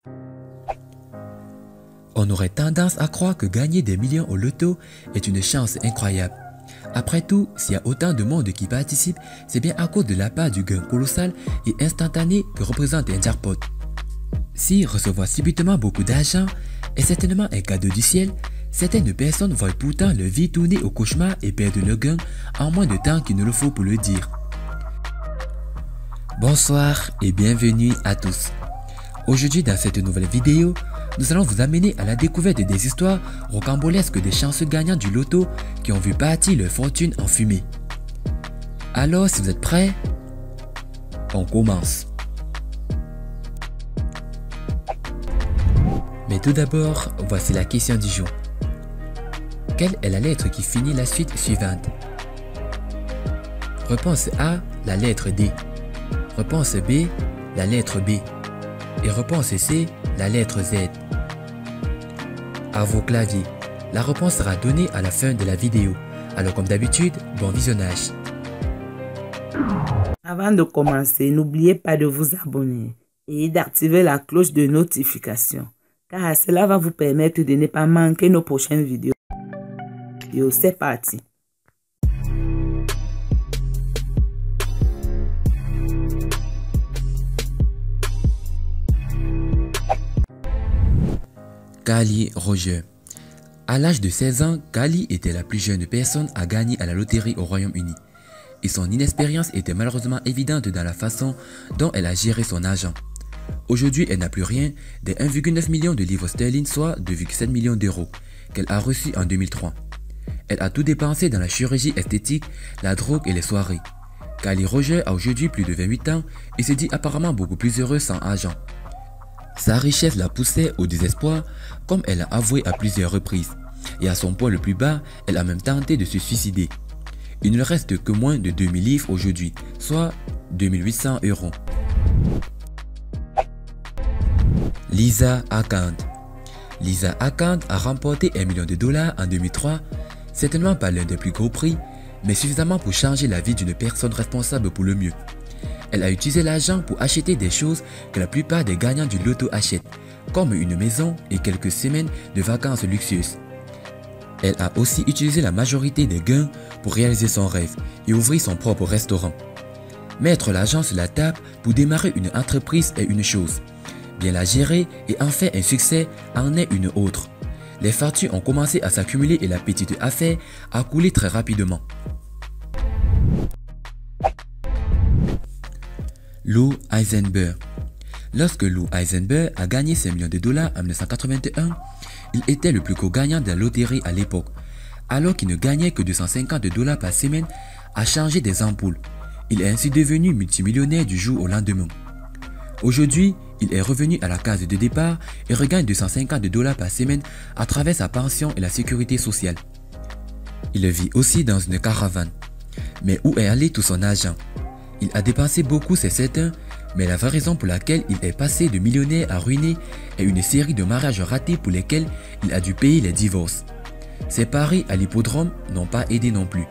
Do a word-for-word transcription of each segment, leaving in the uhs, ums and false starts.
On aurait tendance à croire que gagner des millions au loto est une chance incroyable. Après tout, s'il y a autant de monde qui participe, c'est bien à cause de la part du gain colossal et instantané que représente un jackpot. Si recevoir subitement beaucoup d'argent est certainement un cadeau du ciel, certaines personnes voient pourtant leur vie tourner au cauchemar et perdre leur gain en moins de temps qu'il ne le faut pour le dire. Bonsoir et bienvenue à tous. Aujourd'hui dans cette nouvelle vidéo, nous allons vous amener à la découverte des histoires rocambolesques des chanceux gagnants du loto qui ont vu partir leur fortune en fumée. Alors si vous êtes prêts, on commence. Mais tout d'abord, voici la question du jour. Quelle est la lettre qui finit la suite suivante? Réponse A, la lettre D. Réponse B, la lettre B. Et réponse C, la lettre Z. À vos claviers. La réponse sera donnée à la fin de la vidéo. Alors comme d'habitude, bon visionnage. Avant de commencer, n'oubliez pas de vous abonner et d'activer la cloche de notification, car cela va vous permettre de ne pas manquer nos prochaines vidéos. Yo, c'est parti. Kali Roger. À l'âge de seize ans, Kali était la plus jeune personne à gagner à la loterie au Royaume-Uni. Et son inexpérience était malheureusement évidente dans la façon dont elle a géré son argent. Aujourd'hui, elle n'a plus rien des un virgule neuf million de livres sterling, soit deux virgule sept millions d'euros, qu'elle a reçus en deux mille trois. Elle a tout dépensé dans la chirurgie esthétique, la drogue et les soirées. Kali Roger a aujourd'hui plus de vingt-huit ans et se dit apparemment beaucoup plus heureux sans argent. Sa richesse la poussait au désespoir, comme elle l'a avoué à plusieurs reprises. Et à son point le plus bas, elle a même tenté de se suicider. Il ne reste que moins de deux mille livres aujourd'hui, soit deux mille huit cents euros. Lisa Akand. Lisa Akand a remporté un million de dollars en deux mille trois, certainement pas l'un des plus gros prix, mais suffisamment pour changer la vie d'une personne responsable pour le mieux. Elle a utilisé l'argent pour acheter des choses que la plupart des gagnants du loto achètent, comme une maison et quelques semaines de vacances luxueuses. Elle a aussi utilisé la majorité des gains pour réaliser son rêve et ouvrir son propre restaurant. Mettre l'argent sur la table pour démarrer une entreprise est une chose. Bien la gérer et en faire un succès en est une autre. Les factures ont commencé à s'accumuler et la petite affaire a coulé très rapidement. Lou Eisenberg. Lorsque Lou Eisenberg a gagné ses millions de dollars en mille neuf cent quatre-vingt-un, il était le plus gros gagnant de la loterie à l'époque. Alors qu'il ne gagnait que deux cent cinquante dollars par semaine à changer des ampoules. Il est ainsi devenu multimillionnaire du jour au lendemain. Aujourd'hui, il est revenu à la case de départ et regagne deux cent cinquante dollars par semaine à travers sa pension et la sécurité sociale. Il vit aussi dans une caravane. Mais où est allé tout son argent? Il a dépensé beaucoup, c'est certain, mais la vraie raison pour laquelle il est passé de millionnaire à ruiné est une série de mariages ratés pour lesquels il a dû payer les divorces. Ses paris à l'hippodrome n'ont pas aidé non plus.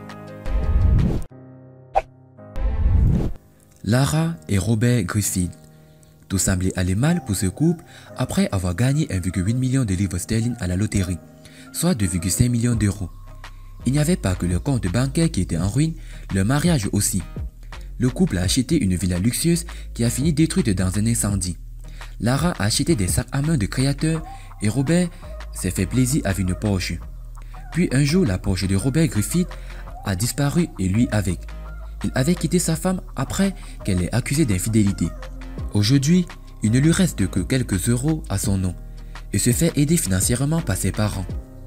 Lara et Robert Griffith. Tout semblait aller mal pour ce couple après avoir gagné un virgule huit million de livres sterling à la loterie, soit deux virgule cinq millions d'euros. Il n'y avait pas que le compte bancaire qui était en ruine, le mariage aussi. Le couple a acheté une villa luxueuse qui a fini détruite dans un incendie. Lara a acheté des sacs à main de créateurs et Robert s'est fait plaisir avec une Porsche. Puis un jour, la Porsche de Robert Griffith a disparu et lui avec. Il avait quitté sa femme après qu'elle l'ait accusé d'infidélité. Aujourd'hui, il ne lui reste que quelques euros à son nom et se fait aider financièrement par ses parents.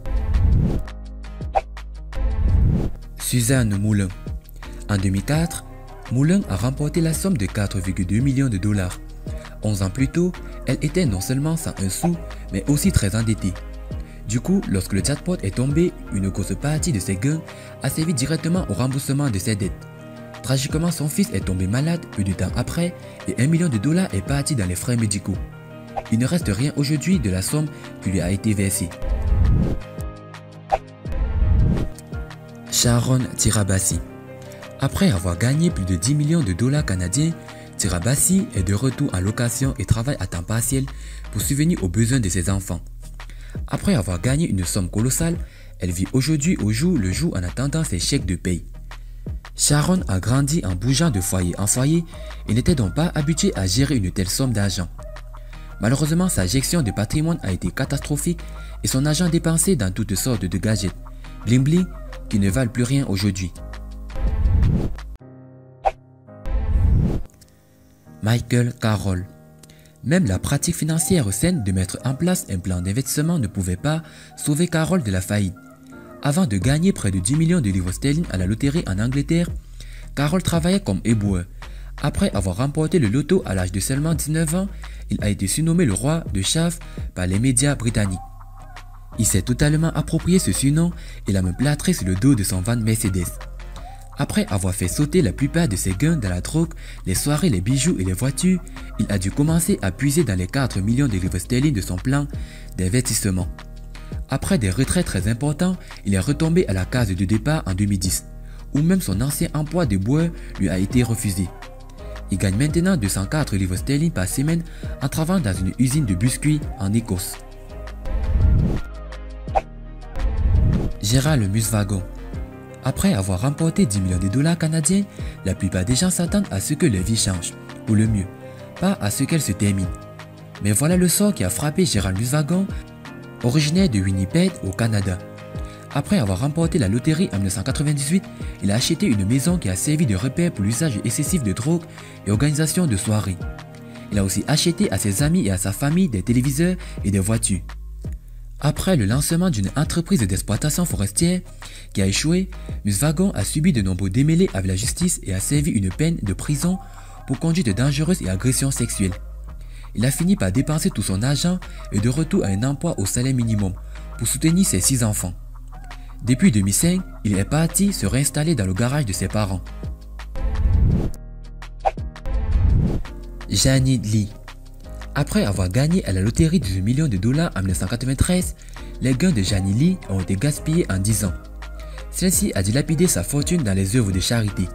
Suzanne Moulin. En deux mille quatre, Moulin a remporté la somme de quatre virgule deux millions de dollars. onze ans plus tôt, elle était non seulement sans un sou, mais aussi très endettée. Du coup, lorsque le jackpot est tombé, une grosse partie de ses gains a servi directement au remboursement de ses dettes. Tragiquement, son fils est tombé malade peu de temps après et un million de dollars est parti dans les frais médicaux. Il ne reste rien aujourd'hui de la somme qui lui a été versée. Sharon Tirabassi. Après avoir gagné plus de dix millions de dollars canadiens, Tirabassi est de retour en location et travaille à temps partiel pour subvenir aux besoins de ses enfants. Après avoir gagné une somme colossale, elle vit aujourd'hui au jour le jour en attendant ses chèques de paye. Sharon a grandi en bougeant de foyer en foyer et n'était donc pas habituée à gérer une telle somme d'argent. Malheureusement, sa gestion de patrimoine a été catastrophique et son argent dépensé dans toutes sortes de gadgets, bling bling, qui ne valent plus rien aujourd'hui. Michael Carroll. Même la pratique financière saine de mettre en place un plan d'investissement ne pouvait pas sauver Carroll de la faillite. Avant de gagner près de dix millions de livres sterling à la loterie en Angleterre, Carroll travaillait comme éboueur. Après avoir remporté le loto à l'âge de seulement dix-neuf ans, il a été surnommé le roi de chasse par les médias britanniques. Il s'est totalement approprié ce surnom et l'a même plâtré sur le dos de son van Mercedes. Après avoir fait sauter la plupart de ses gains dans la drogue, les soirées, les bijoux et les voitures, il a dû commencer à puiser dans les quatre millions de livres sterling de son plan d'investissement. Après des retraits très importants, il est retombé à la case de départ en deux mille dix, où même son ancien emploi de boueur lui a été refusé. Il gagne maintenant deux cent quatre livres sterling par semaine en travaillant dans une usine de biscuits en Écosse. Gérald Muswagon. Après avoir remporté dix millions de dollars canadiens, la plupart des gens s'attendent à ce que leur vie change, pour le mieux, pas à ce qu'elle se termine. Mais voilà le sort qui a frappé Gérald Muswagon, originaire de Winnipeg au Canada. Après avoir remporté la loterie en mille neuf cent quatre-vingt-dix-huit, il a acheté une maison qui a servi de repère pour l'usage excessif de drogue et organisation de soirées. Il a aussi acheté à ses amis et à sa famille des téléviseurs et des voitures. Après le lancement d'une entreprise d'exploitation forestière qui a échoué, Muswagon a subi de nombreux démêlés avec la justice et a servi une peine de prison pour conduite dangereuse et agression sexuelle. Il a fini par dépenser tout son argent et de retour à un emploi au salaire minimum pour soutenir ses six enfants. Depuis deux mille cinq, il est parti se réinstaller dans le garage de ses parents. Janet Leigh. Après avoir gagné à la loterie de millions de dollars en mille neuf cent quatre-vingt-treize, les gains de Janet Leigh ont été gaspillés en dix ans. Celle-ci a dilapidé sa fortune dans les œuvres de charité.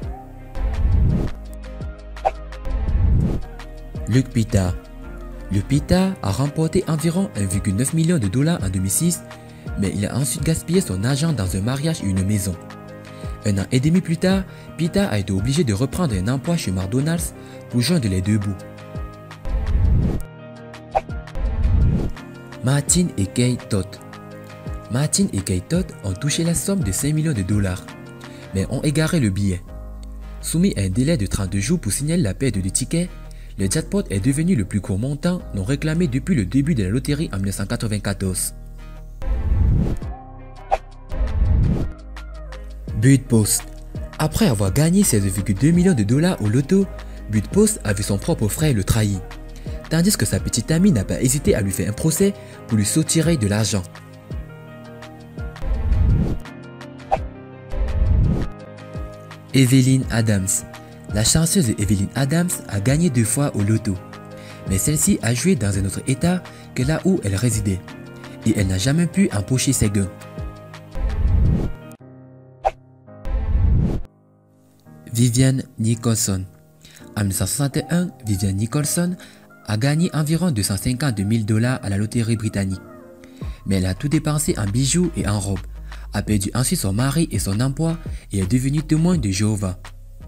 Luc Pittard. Luc Pittard a remporté environ un virgule neuf million de dollars en deux mille six, mais il a ensuite gaspillé son argent dans un mariage et une maison. Un an et demi plus tard, Pittard a été obligé de reprendre un emploi chez McDonald's pour joindre les deux bouts. Martin et Kay Todd. Martin et Kay Todd ont touché la somme de cinq millions de dollars, mais ont égaré le billet. Soumis à un délai de trente jours pour signaler la perte de tickets, le jackpot est devenu le plus court montant non réclamé depuis le début de la loterie en mille neuf cent quatre-vingt-quatorze. Bud Post. Après avoir gagné seize virgule deux millions de dollars au loto, Bud Post a vu son propre frère le trahir, tandis que sa petite amie n'a pas hésité à lui faire un procès pour lui soutirer de l'argent. Evelyn Adams. La chanceuse Evelyn Adams a gagné deux fois au loto, mais celle-ci a joué dans un autre état que là où elle résidait, et elle n'a jamais pu empocher ses gains. Vivian Nicholson. En mille neuf cent soixante et un, Vivian Nicholson a gagné environ deux cent cinquante mille dollars à la loterie britannique, mais elle a tout dépensé en bijoux et en robes, a perdu ensuite son mari et son emploi et est devenue témoin de Jéhovah.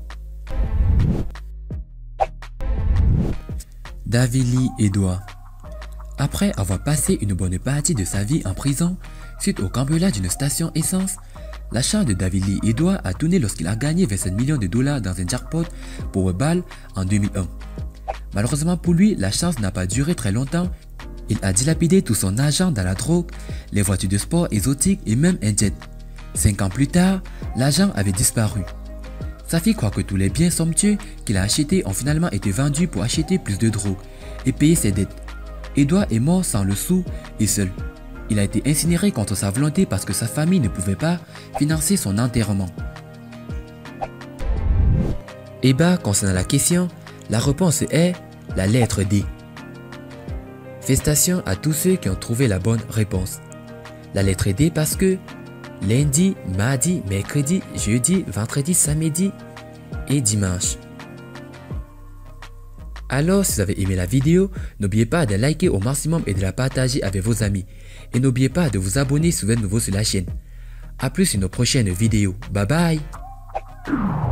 David Lee Edward. Après avoir passé une bonne partie de sa vie en prison suite au cambriolage d'une station essence, la chance de David Lee Edward a tourné lorsqu'il a gagné vingt-sept millions de dollars dans un jackpot Powerball en deux mille un. Malheureusement pour lui, la chance n'a pas duré très longtemps. Il a dilapidé tout son argent dans la drogue, les voitures de sport exotiques et même un jet. Cinq ans plus tard, l'argent avait disparu. Sa fille croit que tous les biens somptueux qu'il a achetés ont finalement été vendus pour acheter plus de drogue et payer ses dettes. Edward est mort sans le sou et seul. Il a été incinéré contre sa volonté parce que sa famille ne pouvait pas financer son enterrement. Et bah, concernant la question, la réponse est la lettre D. Félicitations à tous ceux qui ont trouvé la bonne réponse. La lettre D parce que lundi, mardi, mercredi, jeudi, vendredi, samedi et dimanche. Alors si vous avez aimé la vidéo, n'oubliez pas de liker au maximum et de la partager avec vos amis. Et n'oubliez pas de vous abonner si vous êtes nouveau sur la chaîne. A plus sur nos prochaines vidéos. Bye bye.